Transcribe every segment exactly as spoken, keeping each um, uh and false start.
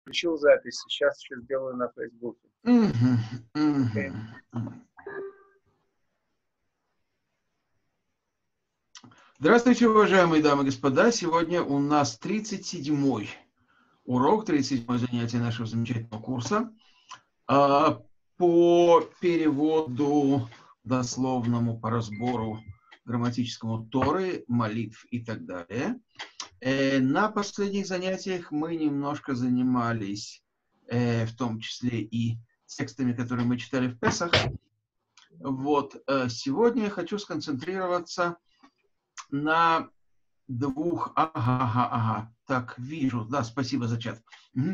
включил запись, сейчас еще сделаю на Фейсбуке. Mm-hmm. Mm-hmm. Okay. Здравствуйте, уважаемые дамы и господа. Сегодня у нас тридцать седьмой урок, тридцать седьмое занятие нашего замечательного курса по переводу дословному, по разбору грамматическому Торы, молитв и так далее. На последних занятиях мы немножко занимались, в том числе и текстами, которые мы читали в Песах. Вот. Сегодня я хочу сконцентрироваться на двух... Ага, ага, ага. Так, вижу. Да, спасибо за чат. Угу.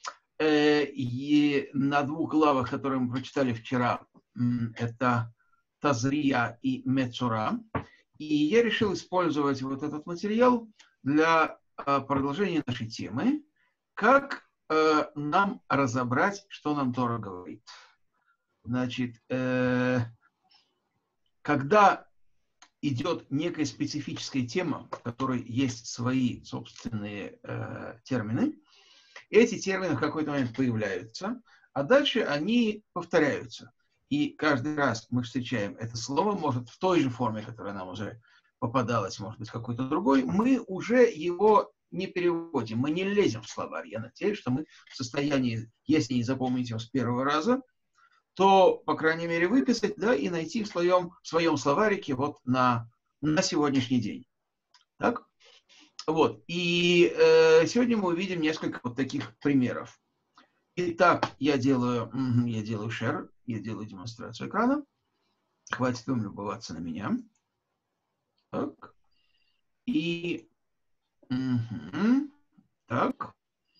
И на двух главах, которые мы прочитали вчера, это Тазрия и Мецура. И я решил использовать вот этот материал для продолжения нашей темы. Как э, нам разобрать, что нам Тора говорит? Значит, э, когда идет некая специфическая тема, в которой есть свои собственные э, термины, эти термины в какой-то момент появляются, а дальше они повторяются. И каждый раз мы встречаем это слово, может, в той же форме, которая нам уже попадалась, может быть, какой-то другой, мы уже его не переводим, мы не лезем в словарь. Я надеюсь, что мы в состоянии, если не запомнить его с первого раза, то, по крайней мере, выписать, да, и найти в своем, в своем словарике вот на, на сегодняшний день. Так? Вот. И э, сегодня мы увидим несколько вот таких примеров. Итак, я делаю, я делаю share, я делаю демонстрацию экрана. Хватит вам любоваться на меня. Так. И угу. Так.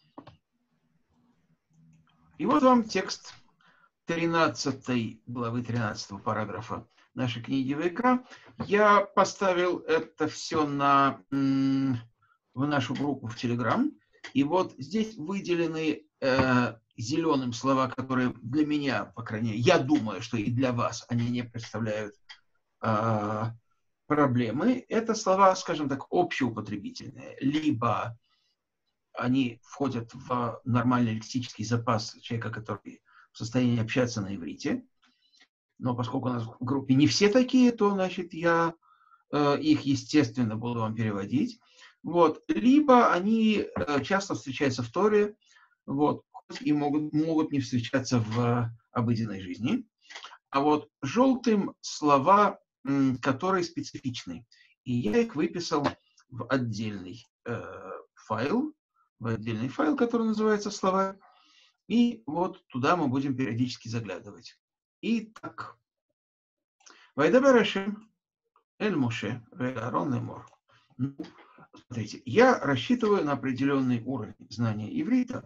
И вот вам текст тринадцатой главы, тринадцатого параграфа нашей книги Вайкра. Я поставил это все на, в нашу группу в Telegram. И вот здесь выделены э, зеленым слова, которые для меня, по крайней мере, я думаю, что и для вас они не представляют э, проблемы. Это слова, скажем так, общеупотребительные. Либо они входят в нормальный лексический запас человека, который в состоянии общаться на иврите. Но поскольку у нас в группе не все такие, то, значит, я э, их, естественно, буду вам переводить. Вот. Либо они э, часто встречаются в Торе, вот, и могут, могут не встречаться в обыденной жизни. А вот желтым слова, м, которые специфичны. И я их выписал в отдельный э, файл, в отдельный файл, который называется «Слова». И вот туда мы будем периодически заглядывать. Итак. Вайдабер Ашем эль Моше ве Аарон лемор. Смотрите, я рассчитываю на определенный уровень знания иврита,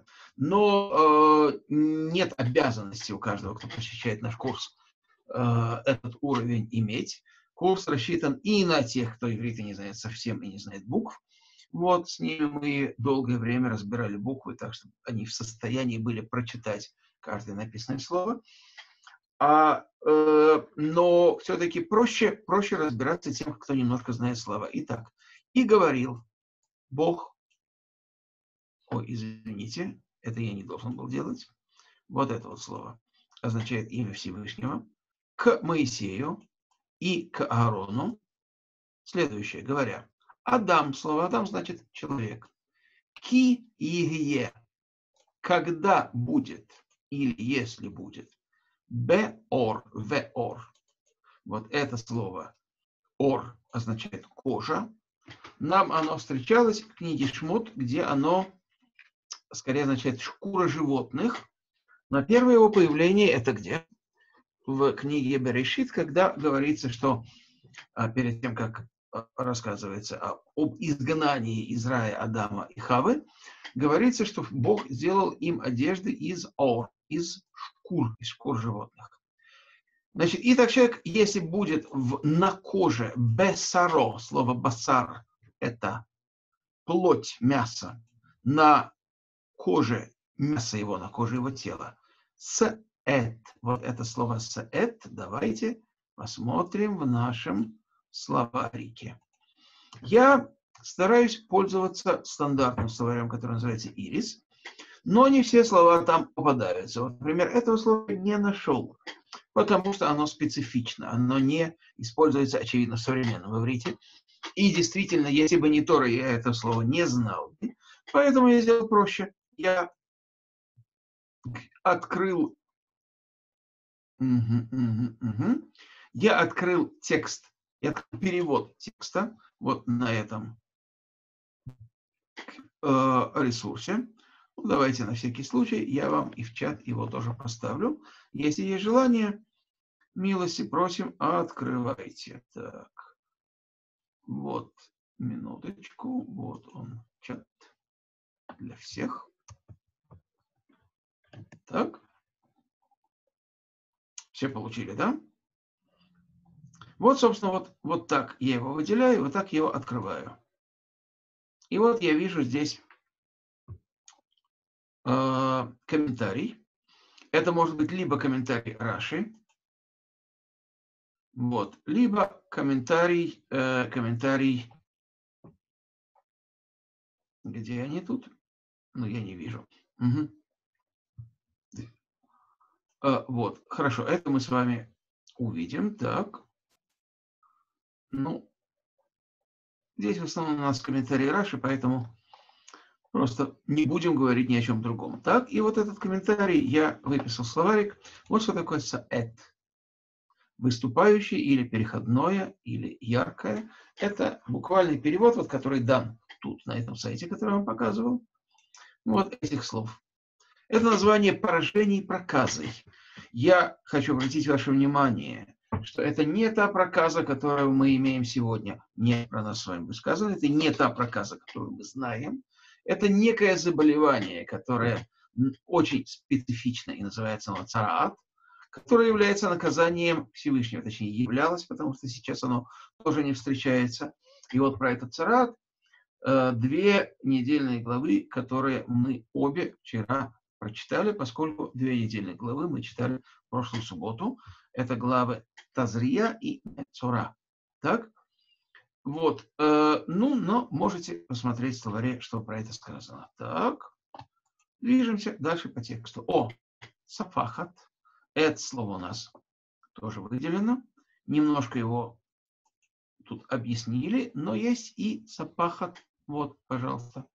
но э, нет обязанности у каждого, кто посещает наш курс, э, этот уровень иметь. Курс рассчитан и на тех, кто иврита не знает совсем и не знает букв. Вот, с ними мы долгое время разбирали буквы, так что они в состоянии были прочитать каждое написанное слово. А, э, но все-таки проще, проще разбираться тем, кто немножко знает слова. Итак, и говорил Бог, ой, извините, это я не должен был делать, вот это вот слово означает имя Всевышнего, к Моисею и к Аарону, следующее, говоря, Адам, слово Адам значит человек, ки ие, когда будет или если будет, беор, веор. Вот это слово ор означает кожа. Нам оно встречалось в книге Шмот, где оно скорее означает шкура животных. Но первое его появление это где? В книге Берешит, когда говорится, что а, перед тем, как а, рассказывается а, об изгнании из рая Адама и Хавы, говорится, что Бог сделал им одежды из ор, из шкур, из шкур животных. Значит, и так человек, если будет в, на коже бесаро, слово басар, это плоть, мясо, на коже, мясо его, на коже его тела, сеэт, вот это слово сеэт, давайте посмотрим в нашем словарике. Я стараюсь пользоваться стандартным словарем, который называется Ирис. Но не все слова там попадаются. Вот, например, этого слова не нашел, потому что оно специфично, оно не используется, очевидно, в современном иврите. И действительно, если бы не Тора, я это слово не знал. Поэтому я сделал проще. Я открыл... Угу, угу, угу. Я открыл текст, я открыл перевод текста вот на этом э, ресурсе. Ну, давайте на всякий случай я вам и в чат его тоже поставлю. Если есть желание, милости просим, открывайте. Так, вот, минуточку, вот он, чат для всех. Так, все получили, да? Вот, собственно, вот, вот так я его выделяю, вот так я его открываю. И вот я вижу здесь э, комментарий. Это может быть либо комментарий Раши, вот, либо комментарий, э, комментарий, где они тут? Ну, я не вижу. Угу. Э, вот, хорошо, это мы с вами увидим. Так, ну, здесь в основном у нас комментарий Раши, поэтому просто не будем говорить ни о чем другом. Так, и вот этот комментарий я выписал словарик. Вот что такое саэт. Выступающий или переходное, или яркое. Это буквальный перевод, вот, который дан тут, на этом сайте, который я вам показывал. Вот этих слов. Это название поражений проказой. Я хочу обратить ваше внимание, что это не та проказа, которую мы имеем сегодня. Не про нас с вами будет сказано. Это не та проказа, которую мы знаем. Это некое заболевание, которое очень специфично и называется оно цараат, которое является наказанием Всевышнего, точнее являлось, потому что сейчас оно тоже не встречается. И вот про этот цараат э, две недельные главы, которые мы обе вчера прочитали, поскольку две недельные главы мы читали в прошлую субботу. Это главы Тазрия и Мецора. Так? Вот. Э, ну, но можете посмотреть в словаре, что про это сказано. Так. Движемся дальше по тексту. О, сафахат. Это слово у нас тоже выделено. Немножко его тут объяснили, но есть и сапахат. Вот, пожалуйста.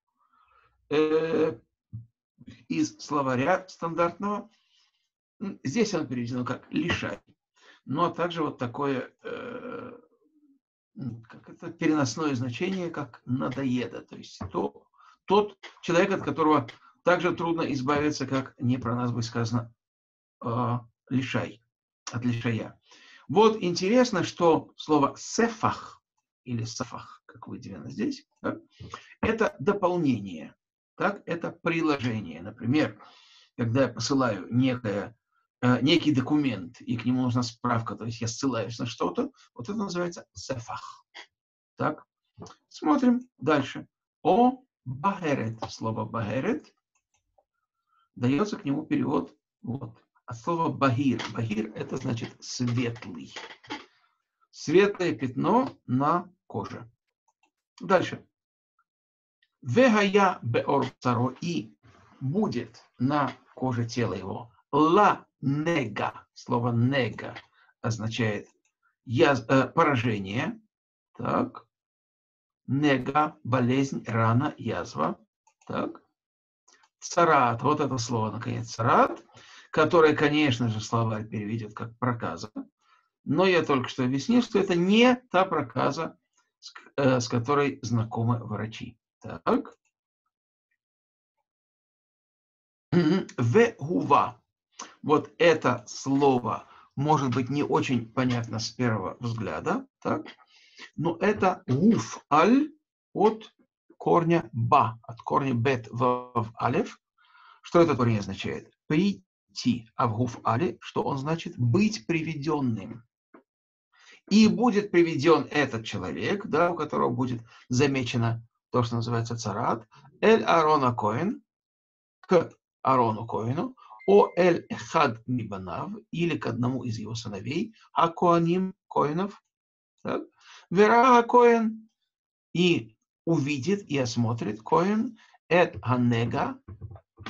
Э, из словаря стандартного. Здесь оно переведено как лишай. Ну, а также вот такое э, как это, переносное значение, как надоеда. То есть то, тот человек, от которого также трудно избавиться, как не про нас будет сказано, э, лишай, от лишая. Вот интересно, что слово сефах или сафах, как выделено здесь, да, это дополнение, так, это приложение. Например, когда я посылаю некое, э, некий документ, и к нему нужна справка, то есть я ссылаюсь на что-то, вот это называется сефах. Так, смотрим дальше. О бахерет, слово бахерет, дается к нему перевод вот. От слова багир. Багир это значит светлый. Светлое пятно на коже. Дальше. Вегая беор царо и будет на коже тела его. Ла нега. Слово нега означает яз, э, поражение. Так. Нега, болезнь, рана, язва. Так. Царат. Вот это слово, наконец, царат, которое, конечно же, словарь переведет как проказа. Но я только что объяснил, что это не та проказа, с, э, с которой знакомы врачи. Так. Вегува. Вот это слово может быть не очень понятно с первого взгляда. Так. Но это гуф-аль от корня ба, от корня бет в алеф. Что это корень означает? Прийти. А в гуф-але, что он значит? Быть приведенным. И будет приведен этот человек, да, у которого будет замечено то, что называется царат, эль Арона Коэн, к Арону Коэну, о эль Эхад Мибанав, или к одному из его сыновей, а Коаним Коэнов, Вера Коэн, и увидит и осмотрит Коэн, эт Ханега,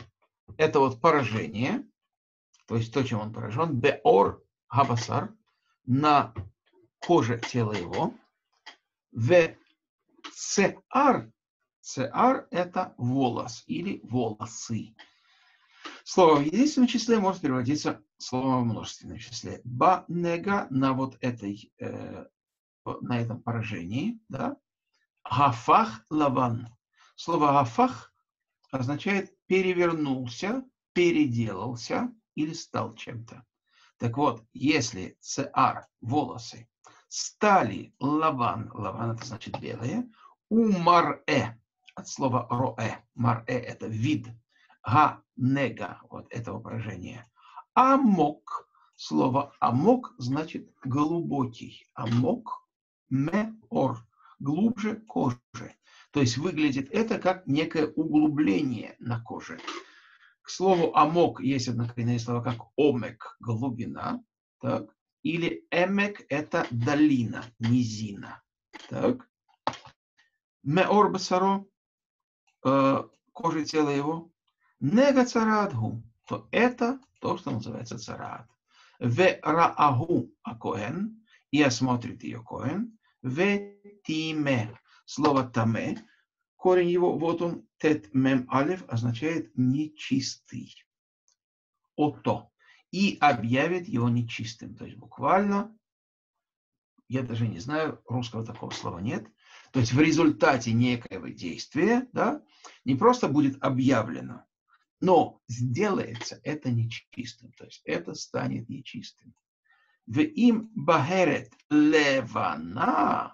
это вот поражение, то есть то, чем он поражен, беор габасар, на коже тела его, в цеар, цеар это волос или волосы. Слово в единственном числе может переводиться словом в множественном числе. Ба-нега на вот этой, э, на этом поражении, да, гафах лаван. Слово гафах означает перевернулся, переделался или стал чем-то. Так вот, если цеар, волосы, стали лаван, лаван это значит белые, у марэ, от слова роэ, марэ это вид, га нега, вот этого поражения. Амок, слово амок значит глубокий, амок, меор, глубже кожи. То есть выглядит это как некое углубление на коже. К слову, амок есть однокоренные слова, как омек, глубина, так, или эмек – это долина, низина. Так. Меор басаро, э, кожа тела его, нега царадгу, то это то, что называется царад. Ве раагу акоэн, и осмотрит ее коэн, ве тиме, слово таме, корень его, вот он, тет мем алев, означает нечистый. Ото. И объявит его нечистым. То есть буквально, я даже не знаю, русского такого слова нет. То есть в результате некоего действия, да, не просто будет объявлено, но сделается это нечистым. То есть это станет нечистым. В им бахерет левана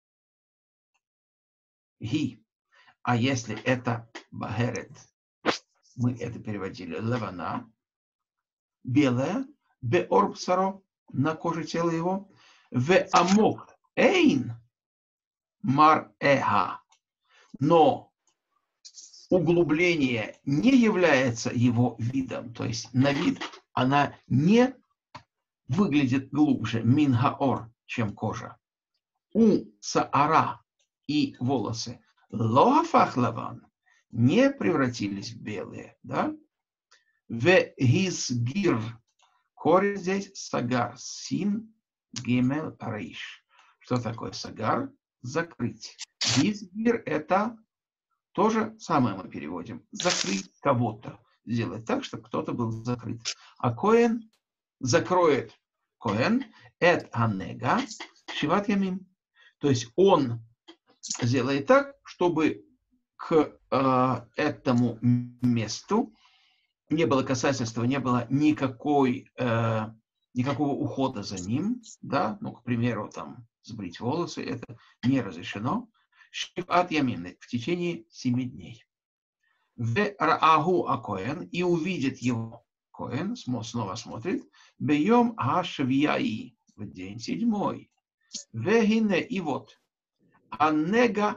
ги. А если это бахерет, мы это переводили левана, белая, беор псаро, на коже тела его, в амок эйн мар эга, но углубление не является его видом, то есть на вид она не выглядит глубже, мингаор, чем кожа. У саара и волосы лоафах лаван не превратились в белые, да? В гизгир, корень здесь сагар, син гемел рейш. Что такое сагар? Закрыть. Гизгир это то же самое мы переводим. Закрыть кого-то. Сделать так, чтобы кто-то был закрыт. А коэн закроет. Коэн эт анега шиват ямим. То есть он сделает так, чтобы к э, этому месту не было касательства, не было никакой, э, никакого ухода за ним, да, ну, к примеру, там, сбрить волосы, это не разрешено, шиват ямин, в течение семи дней. В раагу акоэн, и увидит его коэн, снова смотрит, бьем ашвияи, в день седьмой. Вегине, и вот, анега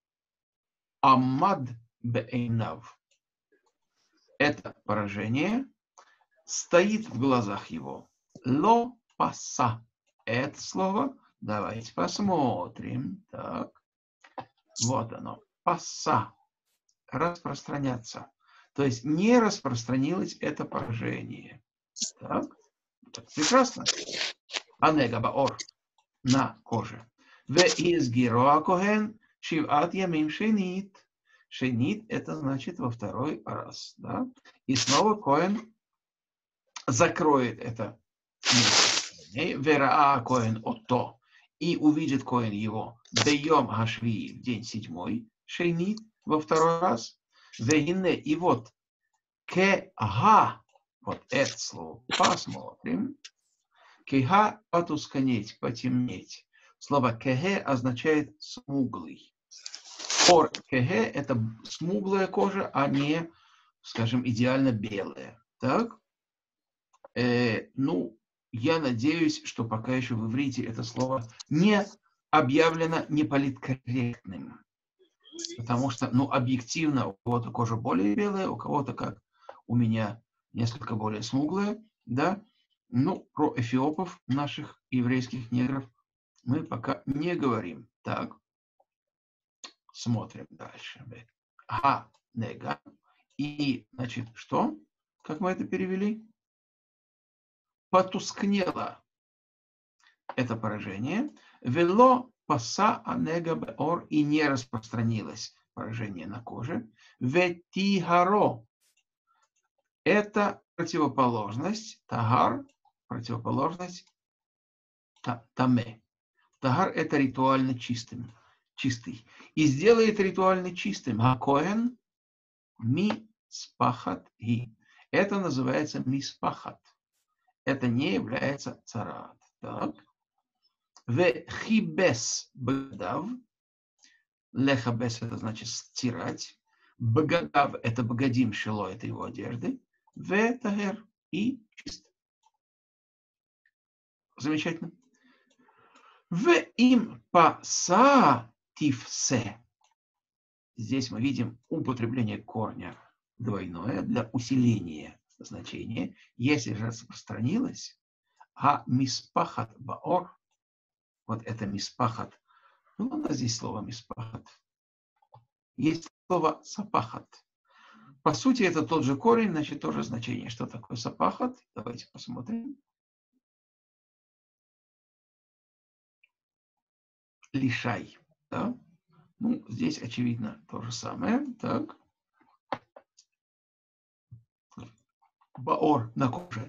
амад бейнав. Это поражение стоит в глазах его. Ло паса. Это слово. Давайте посмотрим. Так. Вот оно. Паса. Распространяться. То есть не распространилось это поражение. Так. Так, прекрасно. Анега баор. На коже. В изгироа коген шиват ямим шенит. Шенит это значит во второй раз. Да? И снова коэн закроет это место. Вераа коэн ото. И увидит коэн его. Бейом хашви в день седьмой. Шенит во второй раз. Вегине. И вот. Кега. Вот это слово. Посмотрим. Кега потускнеть, потемнеть. Слово кеге означает смуглый. Ор кеге это смуглая кожа, а не, скажем, идеально белая. Так? Э, ну, я надеюсь, что пока еще в иврите это слово не объявлено неполиткорректным. Потому что, ну, объективно, у кого-то кожа более белая, у кого-то, как у меня, несколько более смуглая, да. Ну, про эфиопов, наших еврейских негров, мы пока не говорим. Так, смотрим дальше. Ха, нега. И, значит, что? Как мы это перевели? Потускнело. Это поражение. Вело паса анега беор, и не распространилось поражение на коже. Ветигаро. Это противоположность. Тагар. Противоположность та, таме. Тагар – это ритуально чистым, чистый. И сделает ритуально чистым. Акоэн ми спахат ги. Это называется миспахат. Это не является царат. Так. В хибес бгадав. Лехабес – это значит стирать. Бгадав – это бгадим шило, это его одежды. В тагер и чист. Замечательно. В им паса тифсе. Здесь мы видим употребление корня двойное для усиления значения. Если же распространилось, а миспахат баор, вот это миспахат, ну, у нас здесь слово миспахат. Есть слово сапахат. По сути, это тот же корень, значит, тоже значение. Что такое сапахат? Давайте посмотрим. Лишай. Да? Ну, здесь, очевидно, то же самое. Так. Баор на коже.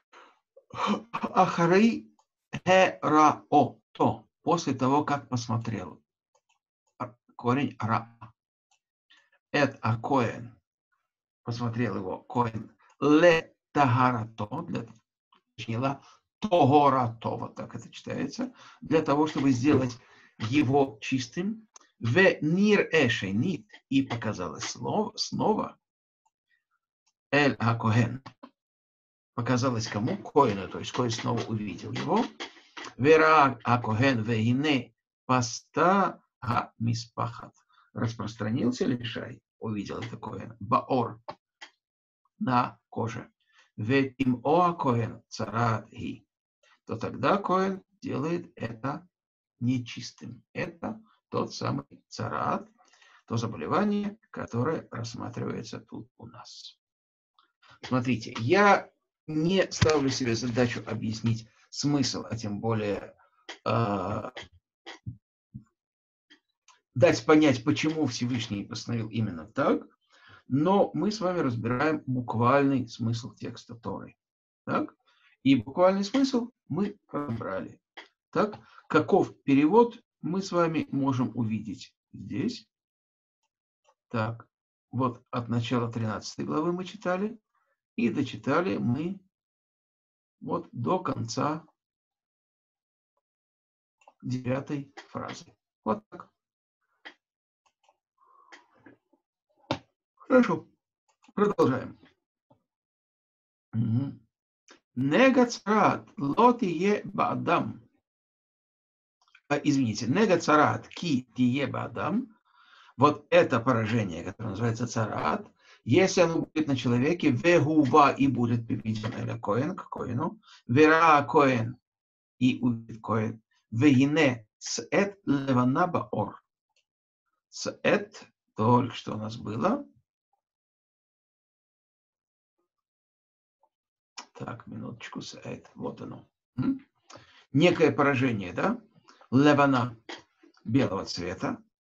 Ахарей херао. То. После того, как посмотрел. Корень ра. Эт акоэн. Посмотрел его. Коэн. Ле тагарато. Для точнее, тогорато. Вот так это читается. Для того, чтобы сделать его чистым. В нир эшенит. И показалось снова. снова Эль Акоэн. Показалось кому? Коэну. То есть Коэн снова увидел его. Вера Акоэн вейне паста га миспахат. Распространился лишай. Увидел это Коэн. Баор. На коже. Ветим о Коэн царат ги. То тогда Коэн делает это нечистым. Это тот самый царат. То заболевание, которое рассматривается тут у нас. Смотрите, я не ставлю себе задачу объяснить смысл, а тем более э, дать понять, почему Всевышний постановил именно так, но мы с вами разбираем буквальный смысл текста Торы. Так? И буквальный смысл мы разобрали. Так? Каков перевод, мы с вами можем увидеть здесь. Так, вот от начала тринадцатой главы мы читали. И дочитали мы вот до конца девятой фразы. Вот так. Хорошо. Продолжаем. Негацарат лотие баадам. Извините, негацарат ки тие баадам. Вот это поражение, которое называется царат, если оно будет на человеке, вегува и будет приведен эля коэн к коэну, вера коэн и увидит коэн, вегине сэт левана баор. Сэт, только что у нас было. Так, минуточку, сэт, вот оно. Некое поражение, да? Левана белого цвета.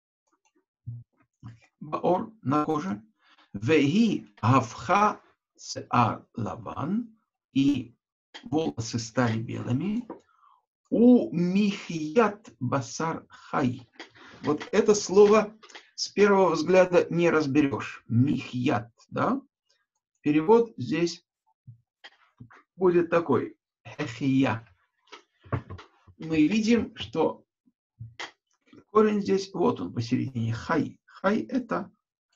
Баор на коже. Веги авха сеар лаван, и волосы стали белыми. У михьят басар хай. Вот это слово с первого взгляда не разберешь. Михьят, да? Перевод здесь будет такой. Эхия. Мы видим, что корень здесь, вот он посередине. Хай. Хай это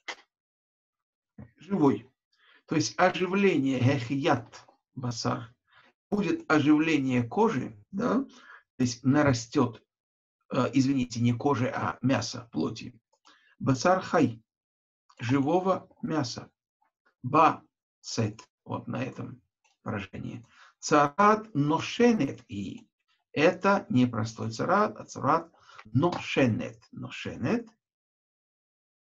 живой. То есть оживление эхият басар. Будет оживление кожи, да? То есть нарастет, э, извините, не кожи, а мяса, плоти. Басар хай. Живого мяса. Ба сет. Вот на этом поражении. Царат ношенет и. Это не простой царат, а царат ношенет. Ношенет.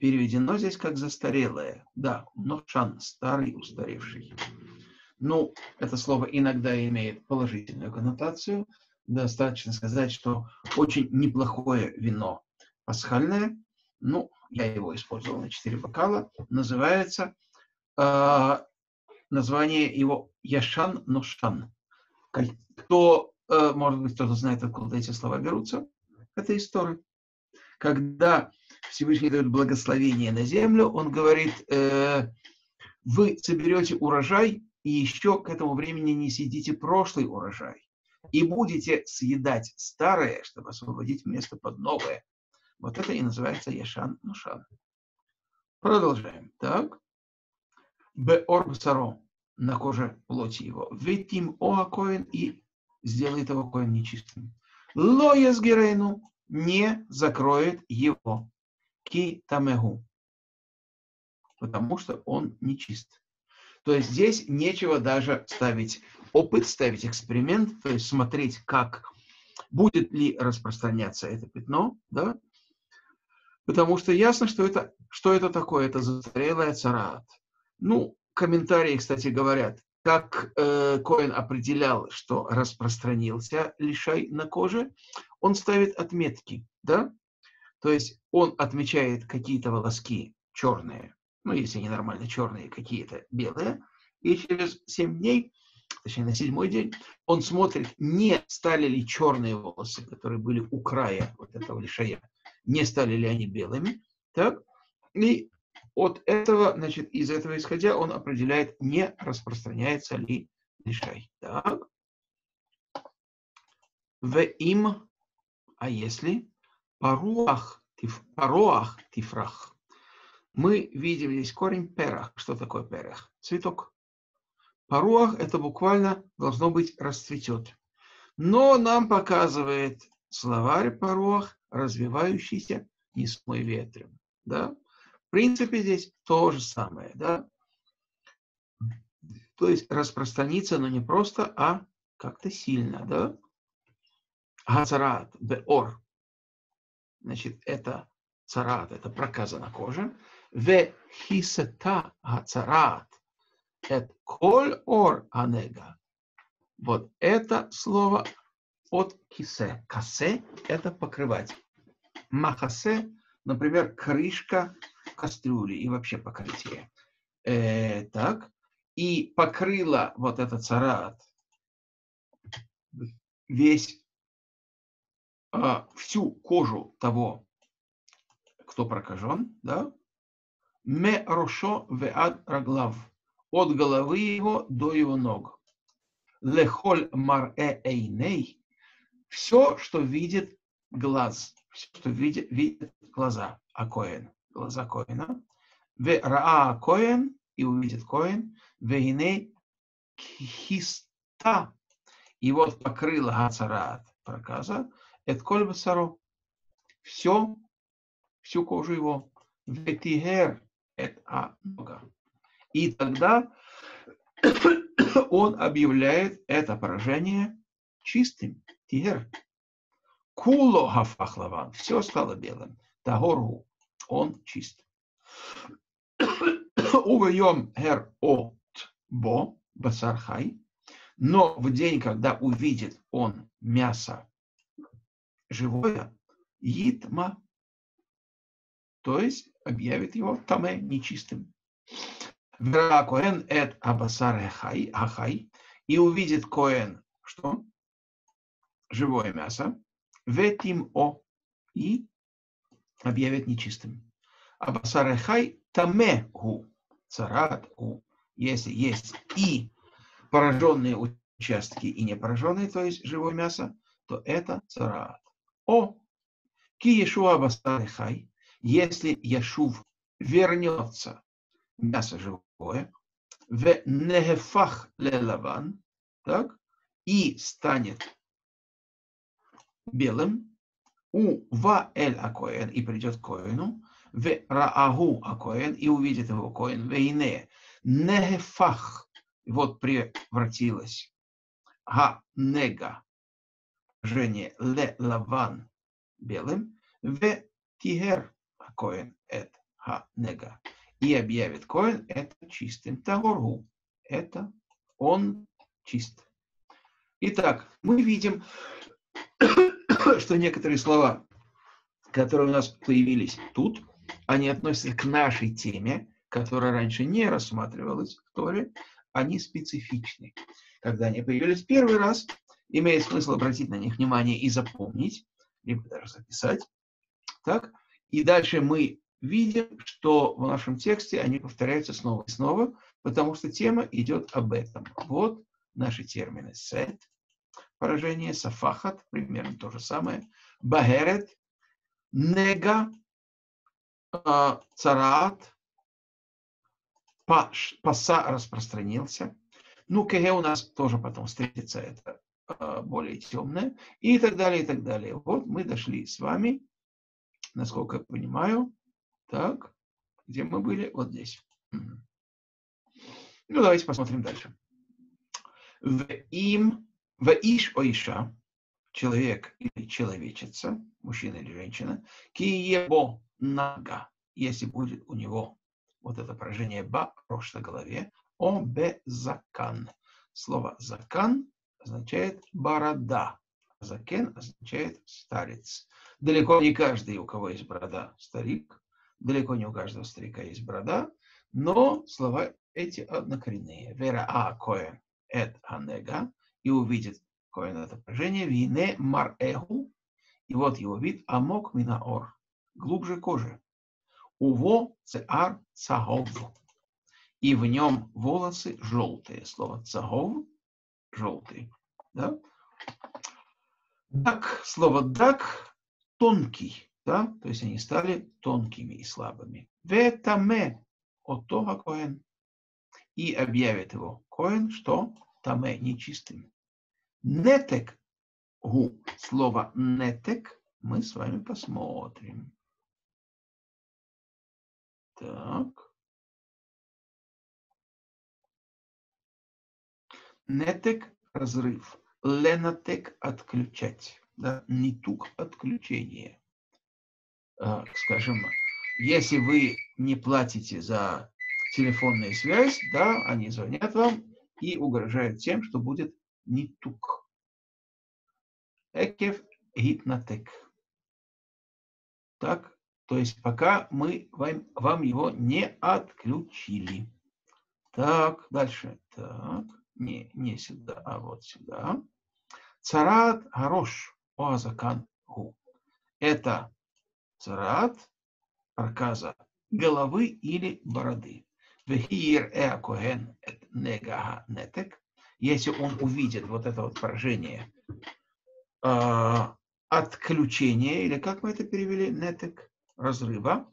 переведено здесь как застарелое. Да, ношан, старый, устаревший. Ну, это слово иногда имеет положительную коннотацию. Достаточно сказать, что очень неплохое вино пасхальное, ну, я его использовал на четыре бокала, называется, э, название его Яшан Ношан. Кто, э, может быть, кто-то знает, откуда эти слова берутся, это из Торы. Когда Всевышний дает благословение на землю, он говорит, э, вы соберете урожай, и еще к этому времени не съедите прошлый урожай. И будете съедать старое, чтобы освободить место под новое. Вот это и называется Яшан Нушан. Продолжаем. Так. Беор бсаро, на коже плоти его. Ветим оа коэн, и сделает его коэн нечистым. Ло езгерейну, не закроет его. Ки тамегу, потому что он нечист. То есть здесь нечего даже ставить опыт, ставить эксперимент, то есть смотреть, как будет ли распространяться это пятно, да? Потому что ясно, что это, что это такое, это застарелая цараат. Ну, комментарии, кстати, говорят, как э, Коэн определял, что распространился лишай на коже, он ставит отметки, да? То есть он отмечает какие-то волоски черные, ну, если они нормально черные, какие-то белые, и через семь дней, точнее, на седьмой день, он смотрит, не стали ли черные волосы, которые были у края вот этого лишая, не стали ли они белыми, так? И от этого, значит, из этого исходя, он определяет, не распространяется ли лишай. Так. В им, а если паруах, тиф, паруах тифрах. Мы видим здесь корень перах. Что такое перах? Цветок. Паруах это буквально должно быть расцветет. Но нам показывает словарь паруах, развивающийся несмой ветром. Да? В принципе, здесь то же самое. Да? То есть распространиться, но не просто, а как-то сильно. Да? Гацарат, беор. Значит, это царат, это проказа на коже. Ве хисета гацарат. Это коль ор анега. Вот это слово от кисе. Касе – это покрывать. Махасе, например, крышка кастрюли и вообще покрытие. Э, так. И покрыла вот этот царат весь, а, всю кожу того, кто прокажен, да? Ме рошо веад раглав. От головы его до его ног. Лехоль марэ эйней. Все, что видит глаз. Все, что видит, видит глаза. А коэн. Глаза коэна. Ве раа коэн. И увидит коэн. Вейней хиста. И вот покрыла гацарат проказа. Эт коль басаро. Все, всю кожу его. Ветигер. Эт а нога. И тогда он объявляет это поражение чистым. Тигер. Куло хафахлаван. Все стало белым. Тагоргу. Он чист. Увайом хер от бо басархай. Но в день, когда увидит он мясо живое, йитма, то есть объявит его таме нечистым. Вера коэн эт абасар хай, ахай, и увидит коэн, что? Живое мясо, ветим о, и объявит нечистым. Абасар хай таме гу, царат гу, если есть и пораженные участки, и не пораженные, то есть живое мясо, то это царат. О, ки Ешуа абасар хай, если Яшув вернется, мясо живое, в нехефах лелаван, так, и станет белым, у ва эль акоэн, и придет к коэну, в раагу акоэн, и увидит его коэн, в ине нехефах, вот превратилась, га нега, жение ле лаван, белым, в тигер акоэн, эт ха нега. И объявит коэн это чистым. Тагоргу. Это он чист. Итак, мы видим, что некоторые слова, которые у нас появились тут, они относятся к нашей теме, которая раньше не рассматривалась в Торе, они специфичны. Когда они появились первый раз, имеет смысл обратить на них внимание и запомнить, либо даже записать. Так? И дальше мы видим, что в нашем тексте они повторяются снова и снова, потому что тема идет об этом. Вот наши термины. Сет, поражение, сафахат, примерно то же самое. Багерет, нега, царат, паса распространился. Ну, кеге у нас тоже потом встретится, это более темное. И так далее, и так далее. Вот мы дошли с вами, насколько я понимаю. Так, где мы были? Вот здесь. Ну, давайте посмотрим дальше. В им, в иш о иша, человек или человечица, мужчина или женщина, киебо нага, если будет у него вот это поражение ба, рост на голове, о бе закан. Слово закан означает борода. Закен означает старец. Далеко не каждый, у кого есть борода, старик. Далеко не у каждого старика есть борода, но слова эти однокоренные. Вера а коэн эт анега, и увидит коэн это поражение, вине мар эху, и вот его вид амок минаор, глубже кожи. Уво цеар цагов, и в нем волосы желтые. Слово цагов желтый. Да? Дак, слово дак тонкий. Да? То есть они стали тонкими и слабыми. Ветаме от того коэн. И объявит его коэн, что таме нечистым. Нетек гу. Слово нетек мы с вами посмотрим. Так. Нетек разрыв. Ленатек отключать. Да? Нитук отключение. Скажем, если вы не платите за телефонную связь, да, они звонят вам и угрожают тем, что будет нитук. Экев гипнотек. Так, то есть пока мы вам, вам его не отключили. Так, дальше. Так, не, не сюда, а вот сюда. Царат гарош оазакан гу. Это царат, проказа головы или бороды. Вехир эа коэн негаха нетек. Если он увидит вот это вот поражение, э, отключение, или как мы это перевели, нетек, разрыва.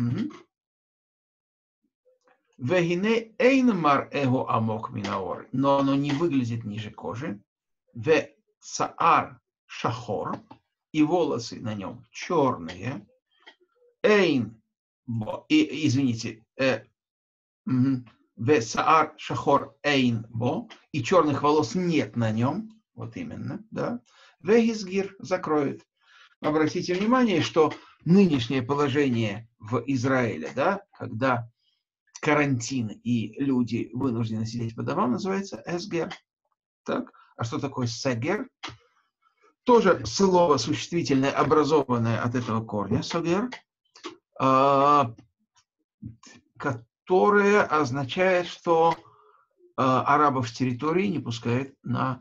Вехине эйнмар эго амок минаор, но оно не выглядит ниже кожи. Ве саар шахор, и волосы на нем черные. Эйн, и, извините, э, ве саар шахор эйн бо, и черных волос нет на нем, вот именно, да. Вегизгир закроет. Обратите внимание, что нынешнее положение в Израиле, да, когда карантин и люди вынуждены сидеть по домам, называется эсгер. Так? А что такое сегер? Тоже слово существительное, образованное от этого корня, согер, которое означает, что арабов с территории не пускают на,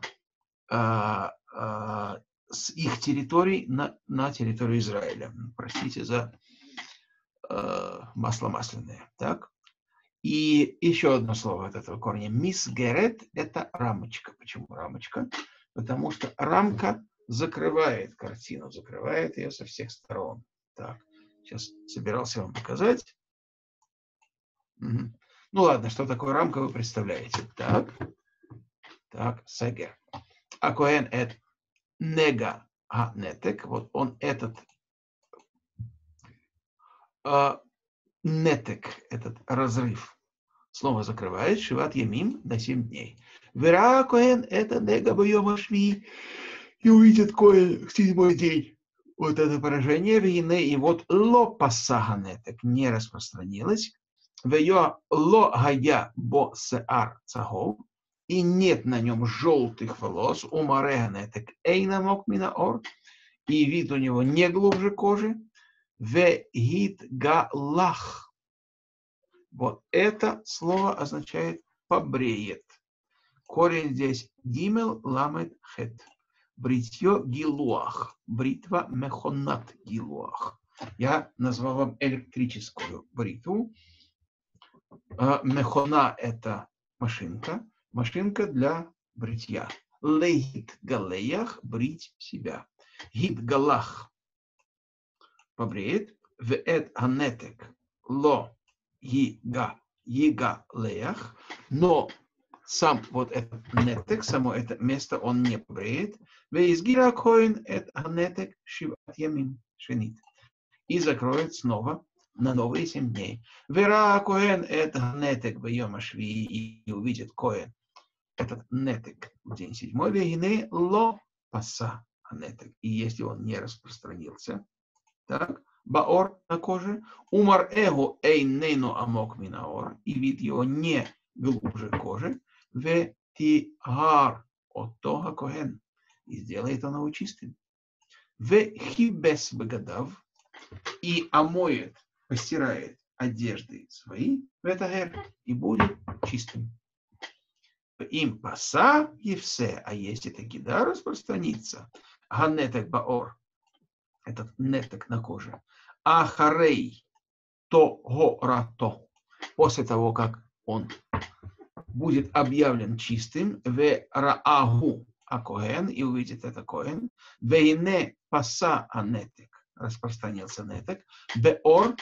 с их территорий на, на территорию Израиля. Простите за масло масляное. Так? И еще одно слово от этого корня. Мисгерет – это рамочка. Почему рамочка? Потому что рамка закрывает картину, закрывает ее со всех сторон. Так, сейчас собирался вам показать. Угу. Ну ладно, что такое рамка, вы представляете. Так, так, сегер. А коэн – это нега а нетек. Вот он этот а, нетек, этот разрыв. Слово закрывает шиват ямим на семь дней. Вера коэн это нега бьема шви, и увидит коэн в седьмой день. вот это поражение вины, и вот ло пасагане, так не распространилось, веё ло гая бо сеар цагов, и нет на нем желтых волос, у марегане, так эйна мок минаор, и вид у него не глубже кожи, ве гит галах. Вот это слово означает побреет. Корень здесь гимел ламет хет. Бритье гилуах. Бритва мехонат гилуах. Я назвал вам электрическую бритву. Мехона – это машинка. Машинка для бритья. Лейхит галеях – брить себя. Гит галах – побреет. Веэт анетек – ло ига ига леях. Но сам вот этот нетек, само это место он не побреет. Веизгира коин эт анетек шиват ямим швенит. И закроет снова на новые семь дней. Вера коэн эт нетек бьема шви, и увидит коэн этот нетек в день седьмой. Вегине ло паса анетек. И если он не распространился, так, баор на коже, умар эго эйнейну амок минаор, и вид его не глубже кожи, ве тигар от того коэн, и сделает он его чистым. Ве хибес бегадав, и омоет, постирает одежды свои, ветагер, и будет чистым. Им паса и все, а если таки да распространится, ганетек баор, этот нетек на коже, ахарей то горато, после того, как он будет объявлен чистым, ве раагу а коэн, и увидит это коэн, вейне паса анетек, распространился нетек, беор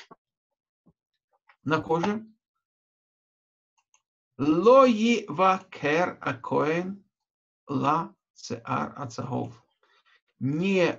на коже, лои вакер а коэн ла сеар ацагов, не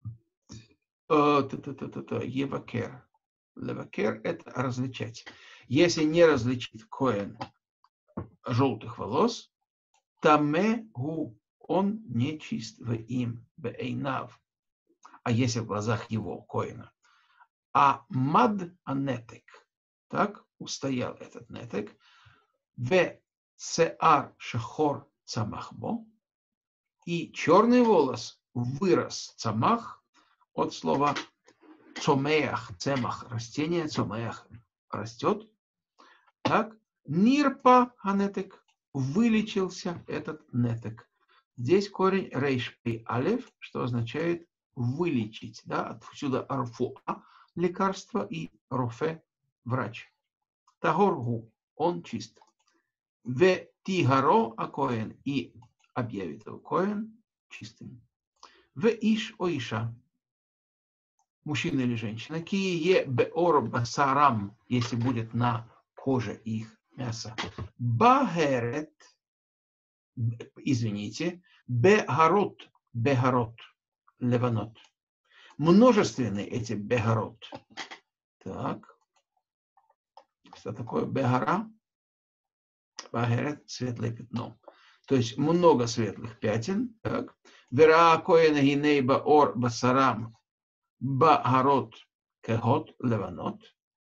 евакер. Левакер – это различать. Если не различит коэн желтых волос, тамегу он не чист в им бейнав. А если в глазах его коэна. А мад анетек, так устоял этот нетек, в сеар шехор цамахбо, и черный волос вырос цамах от слова цомеях, цемах, растение, цомеях растет. Так, нирпа анетек, вылечился этот нетек. Здесь корень рейш и алев, что означает вылечить. Да? Отсюда арфуа, лекарство, и рофе, врач. Тагоргу, он чист. Ве тигаро акоэн, и объявит его коэн чистым. Ве иш оиша, мужчина или женщина, кие беор басарам, если будет на коже их мясо. Бахерет, извините, бегарот, бегарот, леванот. Множественные эти бегарот. Так. Что такое бегара? Бахерет, светлое пятно. То есть много светлых пятен. Так. Вера коэна гиней баор басарам багарот кегот леванот.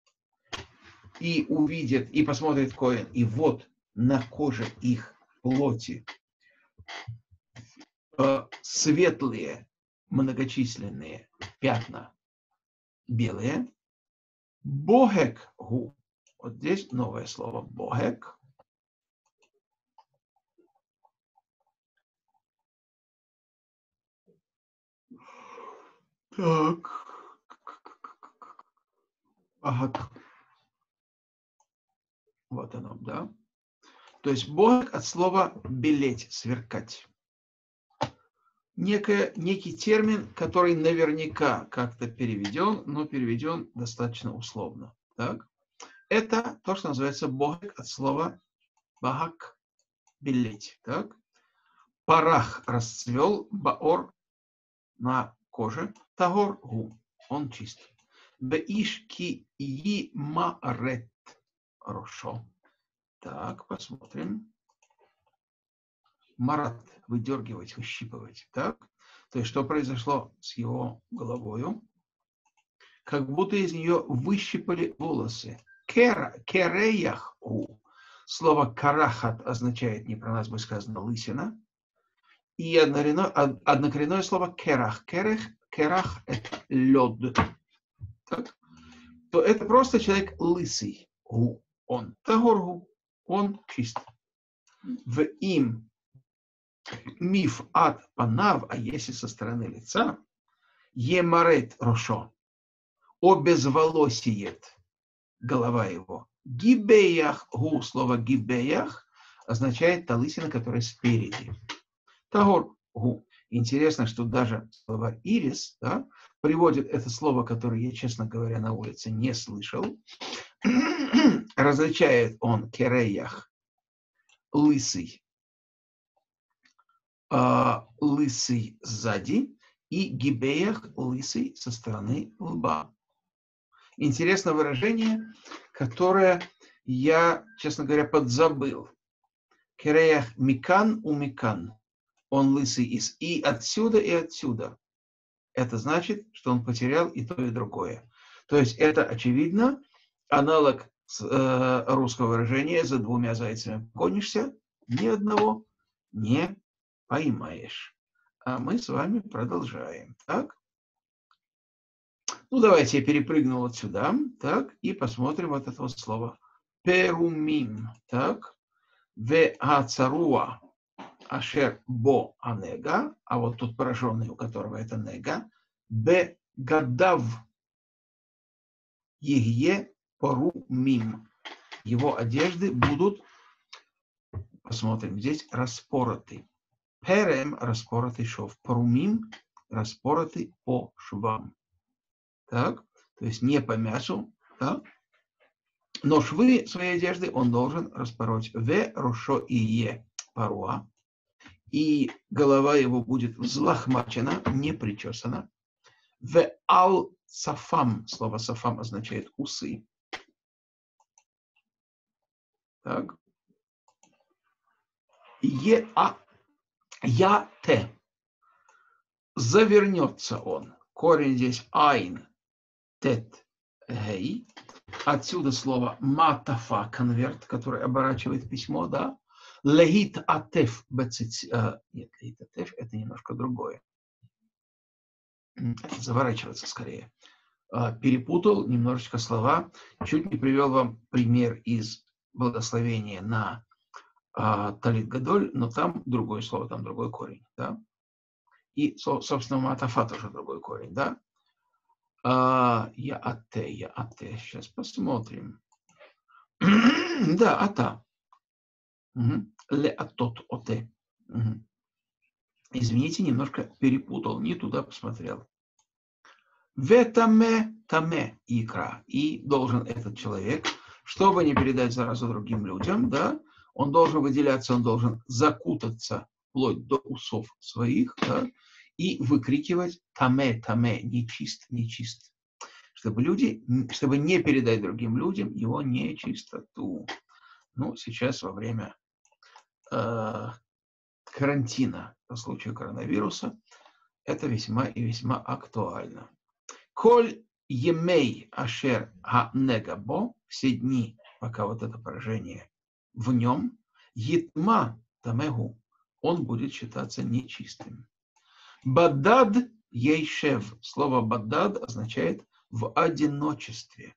И увидит, и посмотрит коэн, и вот на коже их плоти э, светлые, многочисленные пятна, белые. Богек гу. Вот здесь новое слово богек. Так. Ага. Вот оно, да. То есть богек от слова белеть, сверкать. Некое, некий термин, который наверняка как-то переведен, но переведен достаточно условно. Так? Это то, что называется богек от слова багак, белеть. Так? Парах расцвел, баор на коже, тагор гу, он чист. Беиш ки и марет рошо. Так, посмотрим. Марат, выдергивать, выщипывать. Так? То есть, что произошло с его головою? Как будто из нее выщипали волосы. Кера, кереяху. Слово карахат означает, не про нас бы сказано, лысина. И однокоренное слово керах. Керах, керах – это лед. Так? То это просто человек лысый. Гу. Он. Тагоргу. Он чист. В им миф от панав, а если со стороны лица, емарет рошо, обезволосиет голова его. Гибеях, гу, слово гибеях означает та лысина, которая спереди. Тагор, гу. Интересно, что даже слово ирис, да, приводит это слово, которое я, честно говоря, на улице не слышал. Различает он кереях, лысый, Uh, лысый сзади, и гибеях лысый со стороны лба. Интересное выражение, которое я, честно говоря, подзабыл. Кереях микан у микан. Он лысый из и отсюда, и отсюда. Это значит, что он потерял и то, и другое. То есть это, очевидно, аналог э, русского выражения «за двумя зайцами гонишься», ни одного не поймаешь. А мы с вами продолжаем. Так? Ну, давайте я перепрыгну вот сюда. Так, и посмотрим вот это вот слово. Перумим. Так. Ве ацаруа ашер бо анега. А вот тут пораженный, у которого это нега. Бе гадав егье порумим. Его одежды будут, посмотрим, здесь распороты. Перем – распоротый шов. Порумим – распоротый по швам. Так? То есть не по мясу. Да? Но швы своей одежды он должен распороть. Ве рошо и е паруа. И голова его будет взлохмачена, не причесана. Ве ал сафам. Слово сафам означает усы. Так. Е а Я-те. Завернется он. Корень здесь айн, тет, гей. Отсюда слово матафа, конверт, который оборачивает письмо, да. Легит атеф, бецит, нет, легит атеф, это немножко другое. Это заворачиваться скорее. Перепутал немножечко слова. Чуть не привел вам пример из благословения на Талит Гадоль, но там другое слово, там другой корень, да. И, собственно, матафа тоже другой корень, да. А, я ате, я ате. Сейчас посмотрим. Да, ата. Угу. Ле атот оте. Угу. Извините, немножко перепутал, не туда посмотрел. Ветаме таме икра. И должен этот человек, чтобы не передать заразу другим людям, да, он должен выделяться, он должен закутаться вплоть до усов своих, да, и выкрикивать таме, таме, нечист, нечист. Чтобы люди, чтобы не передать другим людям его нечистоту. Ну, сейчас во время э, карантина по случаю коронавируса это весьма и весьма актуально. Коль емей ашер ха негабо, все дни, пока вот это поражение в нем, етма тамегу, он будет считаться нечистым. Бадад ейшев. Слово бадад означает в одиночестве.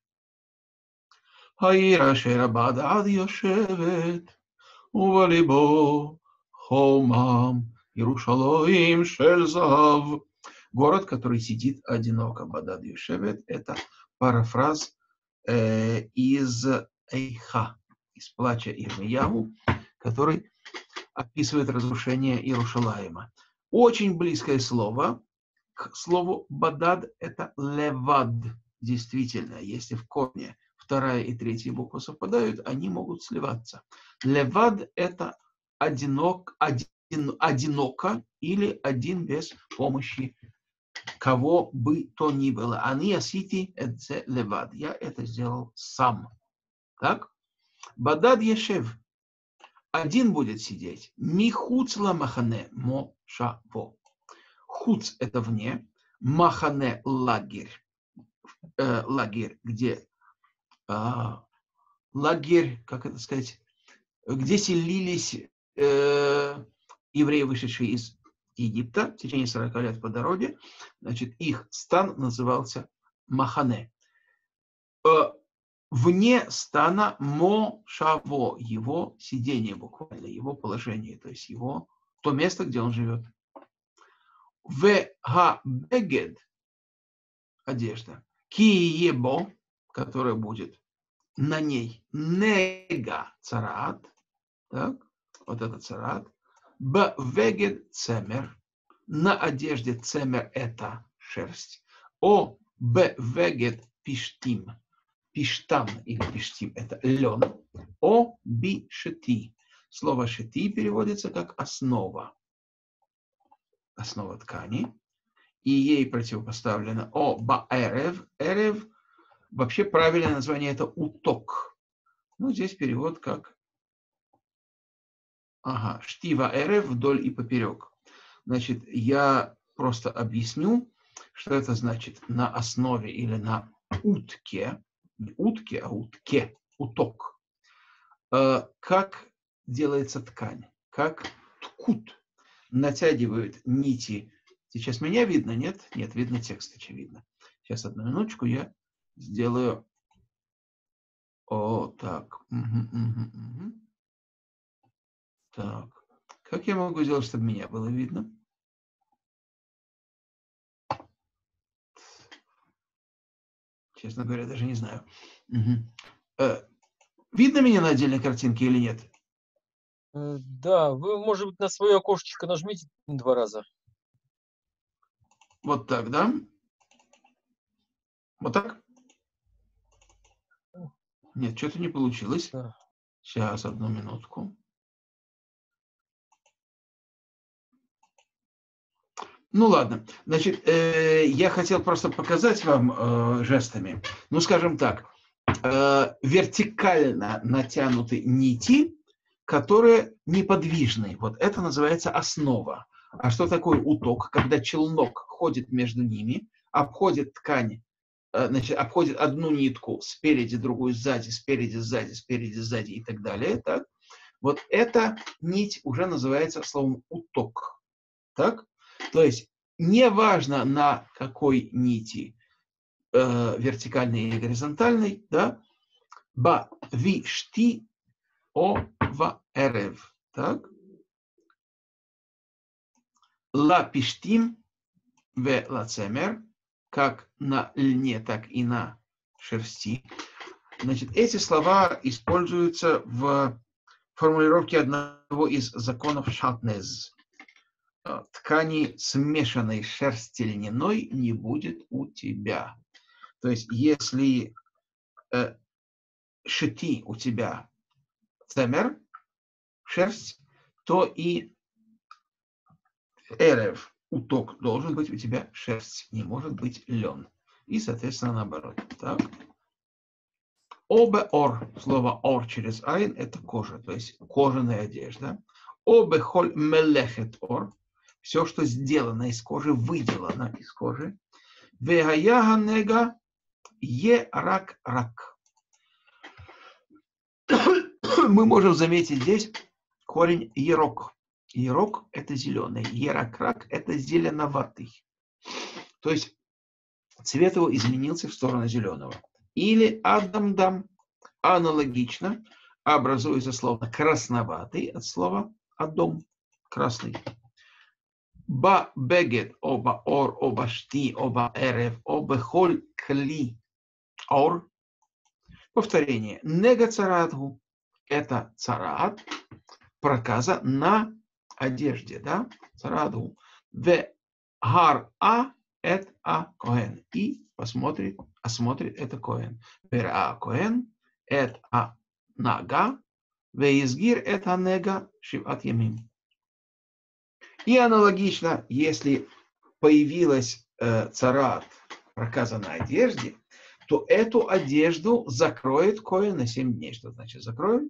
Аира шера бадад йошевет, увалибо хомам, Иерушалаим шель зав. Город, который сидит одиноко. Бадад йошевет – это парафраз э, из Эйха, из плача Ирмияху, который описывает разрушение Иерушалаима. Очень близкое слово к слову бадад – это левад. Действительно, если в корне вторая и третья буква совпадают, они могут сливаться. Левад – это одинок, один, одиноко или один без помощи кого бы то ни было. Ани асити эдзе левад. Я это сделал сам. Так? Бадад ешев. Один будет сидеть. Михуцла махане мо шаво. Хуц – это вне. Махане – лагерь. Э, лагерь, где э, лагерь, как это сказать, где селились э, евреи, вышедшие из Египта в течение сорока лет по дороге. Значит, их стан назывался Махане. Э, вне стана Мошаво, его сидение буквально, его положение, то есть его, то место, где он живет. Ве-ха-бегед, одежда, ки-ебо, которая будет на ней, нега царат, так, вот это царат, б-вегед цемер, на одежде цемер это шерсть, о б-вегед пиштим, пиштан или пиштим это лен, о би-шети, слово шети переводится как основа, основа ткани, и ей противопоставлено о ба-эрев, эрев, вообще правильное название это уток. Ну, здесь перевод как ага, штива эрев вдоль и поперек. Значит, я просто объясню, что это значит на основе или на утке, не утке, а утке, уток. Э, как делается ткань, как ткут, натягивают нити. Сейчас меня видно, нет? Нет, видно текст, очевидно. Сейчас, одну минуточку, я сделаю... О, так. Угу, угу, угу. Так. Как я могу сделать, чтобы меня было видно? Честно говоря, даже не знаю. Угу. Э, видно меня на отдельной картинке или нет? Да, вы, может быть, на свое окошечко нажмите два раза. Вот так, да? Вот так? Нет, что-то не получилось. Да. Сейчас, одну минутку. Ну ладно, значит, э, я хотел просто показать вам э, жестами, ну скажем так, э, вертикально натянуты нити, которые неподвижны. Вот это называется основа. А что такое уток? Когда челнок ходит между ними, обходит ткань, э, значит, обходит одну нитку спереди, другую сзади, спереди, сзади, спереди, сзади и так далее. Так? Вот эта нить уже называется словом уток. Так? То есть неважно на какой нити, э, вертикальной или горизонтальной, да, ба, ви, шти, о, ва, эрев, так, ла, пиштим, ве, ла, цемер, как на льне, так и на шерсти. Значит, эти слова используются в формулировке одного из законов Шатнез. Ткани смешанной шерсти льняной не будет у тебя. То есть, если э, шити у тебя цемер, шерсть, то и эрев, уток, должен быть у тебя шерсть, не может быть лен. И, соответственно, наоборот. Так. Обе ор, слово ор через айн, это кожа, то есть кожаная одежда. Обе холь мелехет ор, все, что сделано из кожи, выделано из кожи. Вегаяга нега е рак рак. Мы можем заметить здесь корень ерок. Ерок – это зеленый, еракрак – это зеленоватый. То есть цвет его изменился в сторону зеленого. Или адамдам аналогично образуется слово красноватый от слова адом – красный. Ба бегет, оба ор, оба шти, оба эрев, оба холь кли ор. Повторение. Нега царатгу – это царат, проказа на одежде, да? Царатгу. Ве гар а эт а коэн. И посмотрит, осмотрит это коэн. Вер а коэн эт а нага. Ве изгир эт а нега шиват ямим. И аналогично, если появилась э, царат, проказа на одежде, то эту одежду закроет коэн на семь дней. Что значит закроет?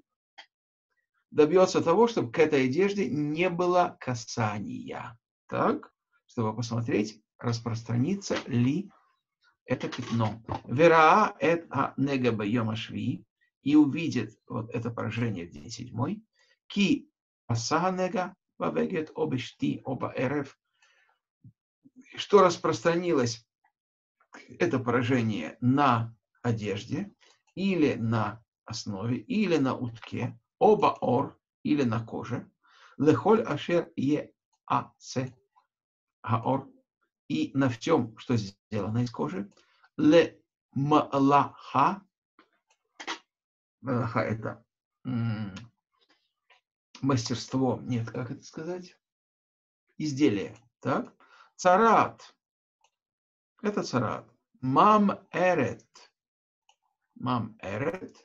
Добьется того, чтобы к этой одежде не было касания. Так? чтобы посмотреть, распространится ли это пятно. Вераа эт а нега бьем ашви, и увидит вот это поражение в день седьмой. Ки асага нега бавегет обешти оба эрев, что распространилось это поражение на одежде, или на основе, или на утке, оба ор, или на коже, лехоль ашер е аце гаор, и на всем, что сделано из кожи, ле малаха, малаха это м- мастерство, нет, как это сказать, изделие, так, царат, это царат, мам эрет, мам эрет,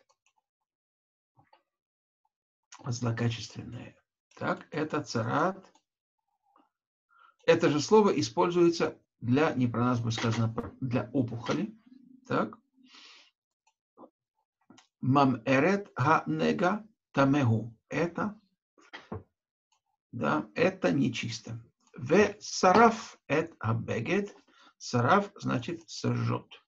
злокачественное, так, это царат. Это же слово используется для, не про нас будет сказано, для опухоли. Так. Мам эрет га нега тамегу. Это, да, это нечисто. В сараф эт абегет. Сараф значит сожжет.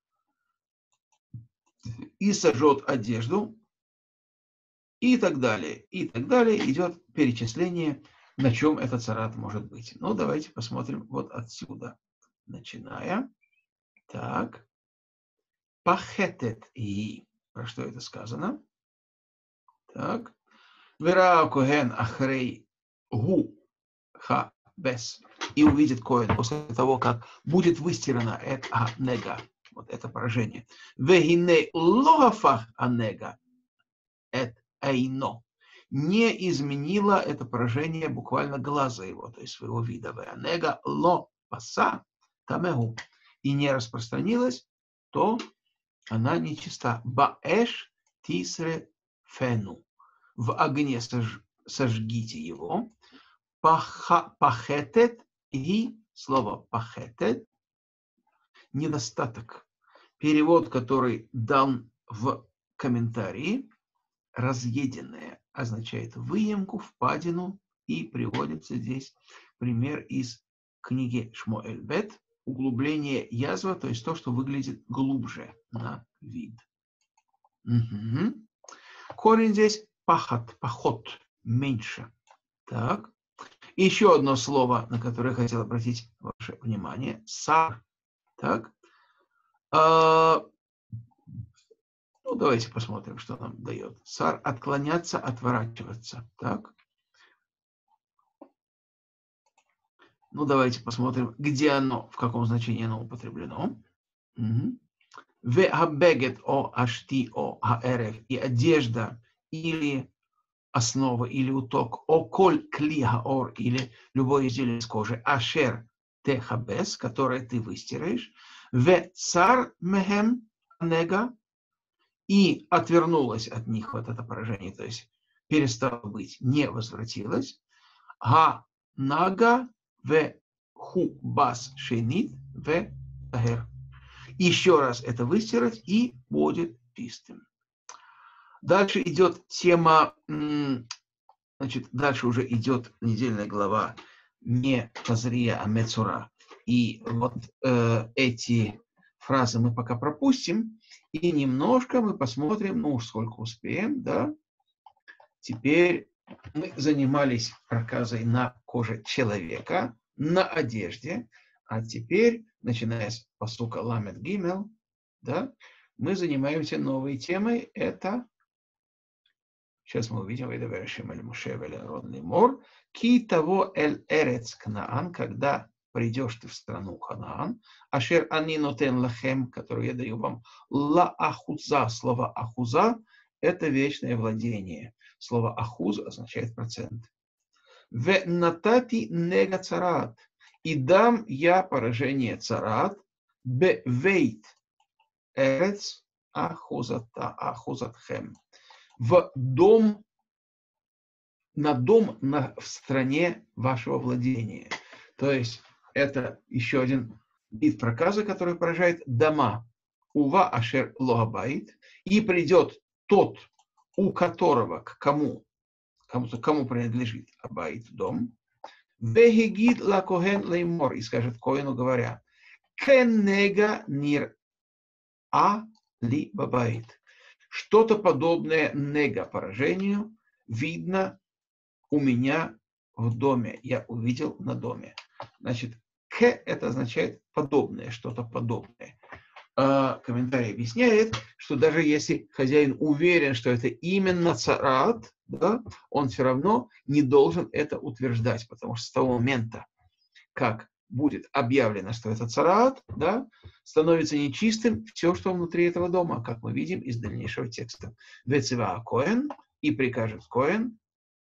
И сожжет одежду. И так далее. И так далее. Идет перечисление, на чем этот царат может быть. Ну, давайте посмотрим вот отсюда. Начиная. Так. Пахетет и. Про что это сказано? Так. Вера коген ахрей гу ха бес. И увидит коэн после того, как будет выстирана эт а нега. Вот это поражение. Вегине логафах анега эт эйно. Не изменило это поражение буквально глаза его, то есть своего вида. Веанега ло паса тамегу. И не распространилось, то она нечиста. Баэш тисре фену. В огне сож, сожгите его. Паха, пахетет и слово пахетет недостаток. Перевод, который дан в комментарии, разъеденное, означает выемку, впадину, и приводится здесь пример из книги Шмуэль бет, углубление язва, то есть то, что выглядит глубже на вид. Угу. Корень здесь пахат, пахот, меньше. Так. Еще одно слово, на которое я хотел обратить ваше внимание. Сар. Так. А, ну, давайте посмотрим, что нам дает. Сар — отклоняться, отворачиваться. Так. Ну, давайте посмотрим, где оно, в каком значении оно употреблено. Веабегет о ашти о аэрев, и одежда или основа или уток, о коль кли хаор, или любое изделие из кожи, ашер те хабес, которое ты выстираешь, ве цар мехем нега, и отвернулась от них вот это поражение, то есть перестало быть, не возвратилось, га нага ве ху бас шенит ве тагер. Еще раз это выстирать, и будет чистым. Дальше идет тема, значит, дальше уже идет недельная глава не Тазрия, а Мецура. И вот э, эти фразы мы пока пропустим, и немножко мы посмотрим, ну уж сколько успеем, да. Теперь мы занимались проказой на коже человека, на одежде, а теперь, начиная с пасука Ламет Гимел, да, мы занимаемся новой темой, это, сейчас мы увидим, ки того эль эрец Кнаан, когда придешь ты в страну Ханаан, ашер ани нотен лахем, которую я даю вам, ла ахуза, слово ахуза, это вечное владение. Слово ахуз означает процент. В натати нега царат, и дам я поражение царат, бе вейт эрец ахузата, ахузатхем, в дом, на дом на, в стране вашего владения. То есть это еще один вид проказа, который поражает дома. Ува ашер лоабайт, и придет тот, у которого, к кому, кому, кому принадлежит абайт, дом, Вегигид ла коген леймор, и скажет коину, говоря, кенега нир а ли бабаит. Что-то подобное нега, поражению, видно у меня в доме. Я увидел на доме. Значит, к это означает подобное, что-то подобное. А комментарий объясняет, что даже если хозяин уверен, что это именно царат, да, он все равно не должен это утверждать, потому что с того момента, как будет объявлено, что это царат, да, становится нечистым все, что внутри этого дома, как мы видим из дальнейшего текста. Вецива коэн, и прикажет коэн,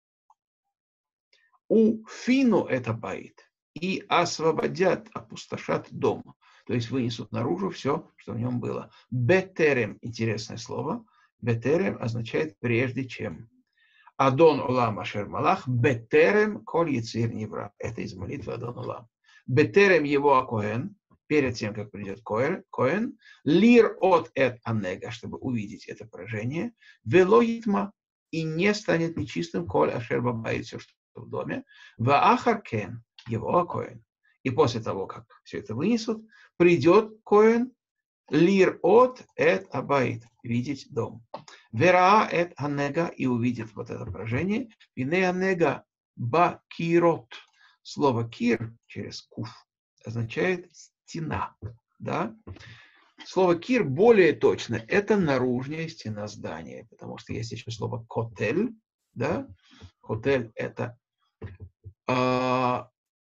у фину это баит, и освободят, опустошат дом. То есть вынесут наружу все, что в нем было. Бетерем, интересное слово. Бетерем означает прежде чем. Адон олам ашер малах, бетерем коль яцир невра. Это из молитвы Адон олам. Бетерем его акоэн, перед тем, как придет коэн, лир от эт анега, чтобы увидеть это поражение, вело йитма, и не станет нечистым коль ашер бабаит, все, что в доме, ваахар кен, его акоэн. И после того, как все это вынесут, придет коэн, лир от эт абайт, видеть дом. Вера эт анега, и увидит вот это поражение. Вине анега ба кирот. Слово кир через куф означает стена. Да? Слово кир более точно, это наружная стена здания, потому что есть еще слово котель. Да? Котель это а,